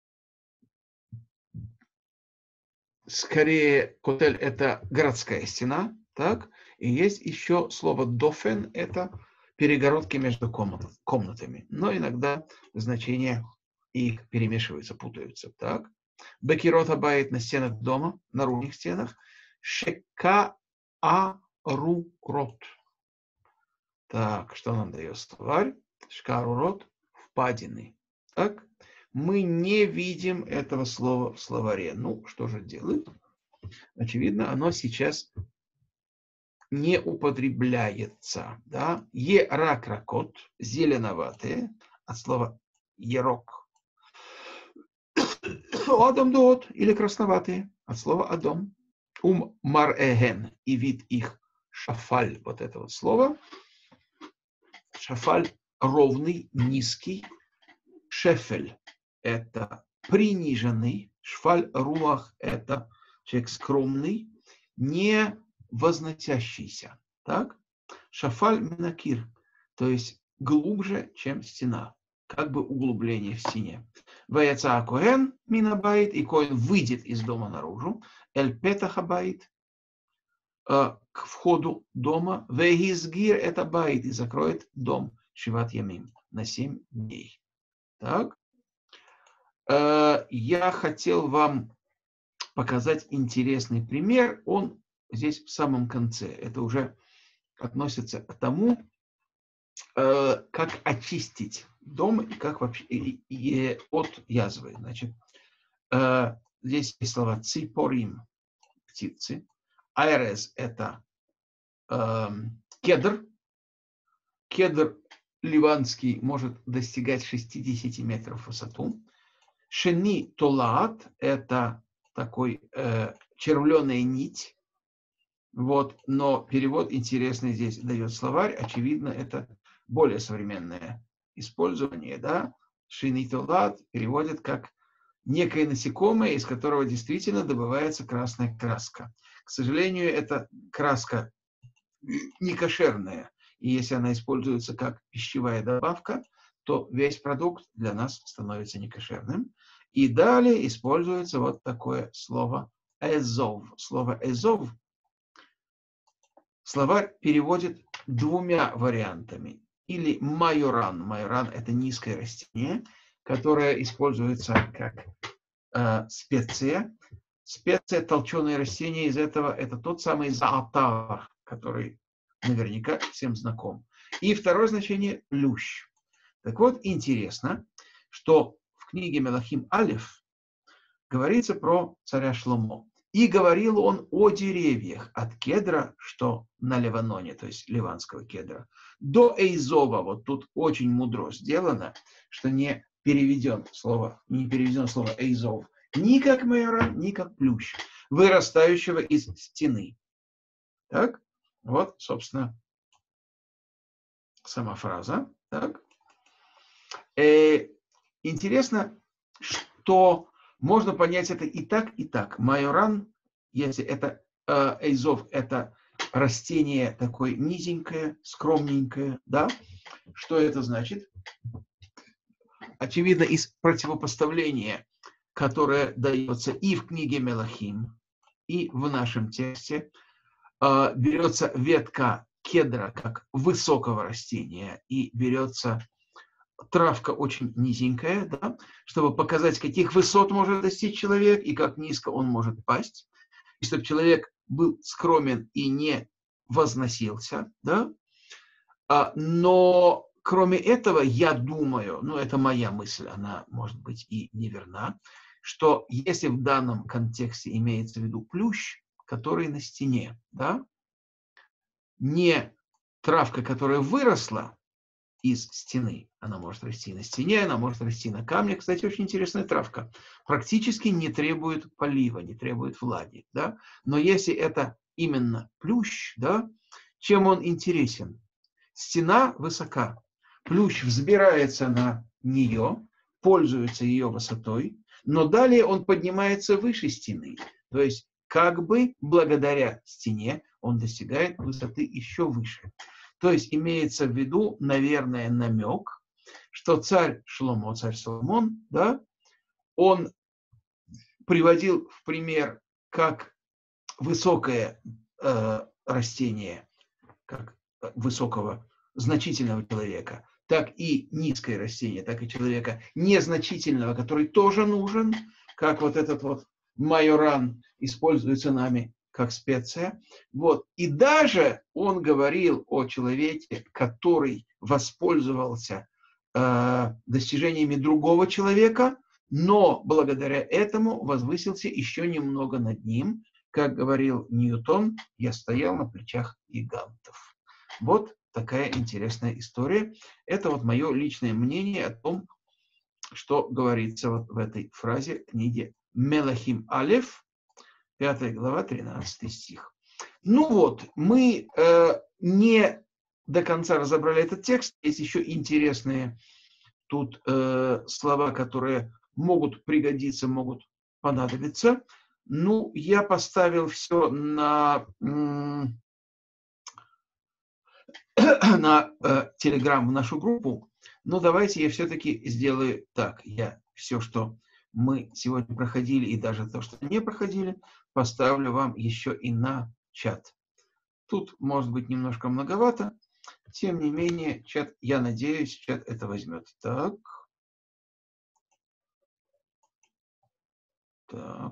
скорее, котель – это городская стена, так? И есть еще слово дофен – это перегородки между комнатами. Но иногда значения их перемешиваются, путаются, так? Бекирот абайт на стенах дома, на наружных стенах. Шека ару рот. Так, что нам дает словарь? Шкару рот – впадины. Так? Мы не видим этого слова в словаре. Ну, что же делать? Очевидно, оно сейчас не употребляется. Да? Еракракот, зеленоватые, от слова ерок. Адам дот, или красноватые, от слова адом. Ум марэген, и вид их шафаль, вот это вот слово. Шафаль ровный, низкий. Шефель – это приниженный, шфаль руах – это человек скромный, не возносящийся. Так? Шафаль минакир, то есть глубже, чем стена, как бы углубление в стене. Ваяца коэн минабайт, и коэн выйдет из дома наружу. Эль петахабайт, к входу дома. Вегизгир – это байт, и закроет дом шиват ямим на семь дней. Так. Я хотел вам показать интересный пример. Он здесь в самом конце. Это уже относится к тому, как очистить дом и как вообще и, и от язвы. Значит, здесь есть слова ципорим, птицы. Айрес – это э, кедр. Кедр ливанский может достигать шестьдесят метров в высоту. Шени толаат – это такой э, червленая нить. Вот, но перевод интересный здесь дает словарь. Очевидно, это более современное использование. Да? Шени толаат переводит как некое насекомое, из которого действительно добывается красная краска. К сожалению, эта краска не кошерная. И если она используется как пищевая добавка, то весь продукт для нас становится некошерным. И далее используется вот такое слово «эзов». Слово «эзов» словарь переводит двумя вариантами. Или майоран. Майоран – это низкое растение, которое используется как э, специя. Специя, толченое растение из этого – это тот самый заатар, который наверняка всем знаком. И второе значение – плющ. Так вот, интересно, что в книге Мелахим Алеф говорится про царя Шломо. И говорил он о деревьях от кедра, что на Ливаноне, то есть ливанского кедра, до Эйзова. Вот тут очень мудро сделано, что не переведен слово, не переведено слово эйзов ни как майоран, ни как плющ, вырастающего из стены. Так, вот, собственно, сама фраза. Так. Э, интересно, что можно понять это и так, и так. Майоран, если это э, эйзов, это растение такое низенькое, скромненькое, да? Что это значит? Очевидно, из противопоставления, которое дается и в книге Мелахим, и в нашем тексте, э, берется ветка кедра как высокого растения, и берется травка очень низенькая, да, чтобы показать, каких высот может достичь человек и как низко он может пасть, и чтобы человек был скромен и не возносился, да. А, но кроме этого, я думаю, ну это моя мысль, она может быть и неверна, что если в данном контексте имеется в виду плющ, который на стене, да, не травка, которая выросла из стены, она может расти на стене, она может расти на камне. Кстати, очень интересная травка. Практически не требует полива, не требует влаги, да. Но если это именно плющ, да, чем он интересен? Стена высока, плющ взбирается на нее, пользуется ее высотой, но далее он поднимается выше стены. То есть как бы благодаря стене он достигает высоты еще выше. То есть имеется в виду, наверное, намек, что царь Шломо, царь Соломон, да, он приводил в пример как высокое э, растение, как высокого, значительного человека, так и низкое растение, так и человека незначительного, который тоже нужен, как вот этот вот майоран используется нами как специя. Вот. И даже он говорил о человеке, который воспользовался э, достижениями другого человека, но благодаря этому возвысился еще немного над ним. Как говорил Ньютон, я стоял на плечах гигантов. Вот такая интересная история. Это вот мое личное мнение о том, что говорится вот в этой фразе книги Мелахим Алеф, пятая глава, тринадцатый стих. Ну вот, мы э, не до конца разобрали этот текст. Есть еще интересные тут э, слова, которые могут пригодиться, могут понадобиться. Ну, я поставил все на, на э, Telegram, в нашу группу. Но давайте я все-таки сделаю так. Я все, что мы сегодня проходили, и даже то, что не проходили, поставлю вам еще и на чат. Тут может быть немножко многовато. Тем не менее, чат, я надеюсь, чат это возьмет. Так. Так.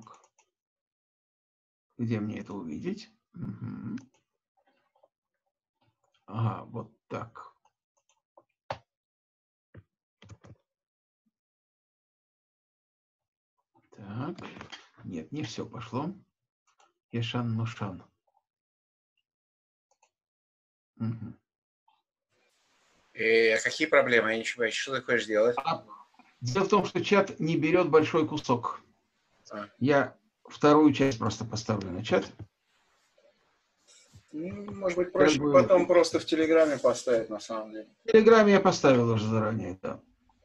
Где мне это увидеть? Угу. Ага, вот так. Так. Нет, не все пошло. Ешан Нушан. Угу. И какие проблемы? Я ничего, что ты хочешь делать? А, дело в том, что чат не берет большой кусок. А. Я вторую часть просто поставлю на чат. Ну, может быть, проще Как бы... потом просто в Телеграме поставить, на самом деле. В Телеграме я поставил уже заранее, да.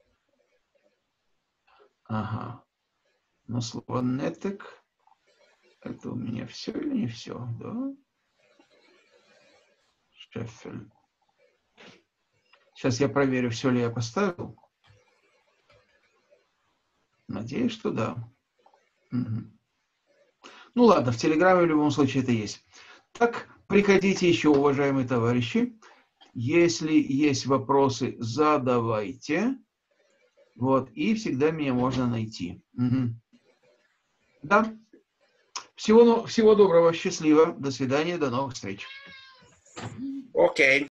Ага. Но слово нетек, это у меня все или не все, да? Шеффель. Сейчас я проверю, все ли я поставил. Надеюсь, что да. Угу. Ну ладно, в Телеграме в любом случае это есть. Так, приходите еще, уважаемые товарищи. Если есть вопросы, задавайте. Вот, и всегда меня можно найти. Угу. Да. Всего, всего доброго, счастливо. До свидания, до новых встреч. Окей.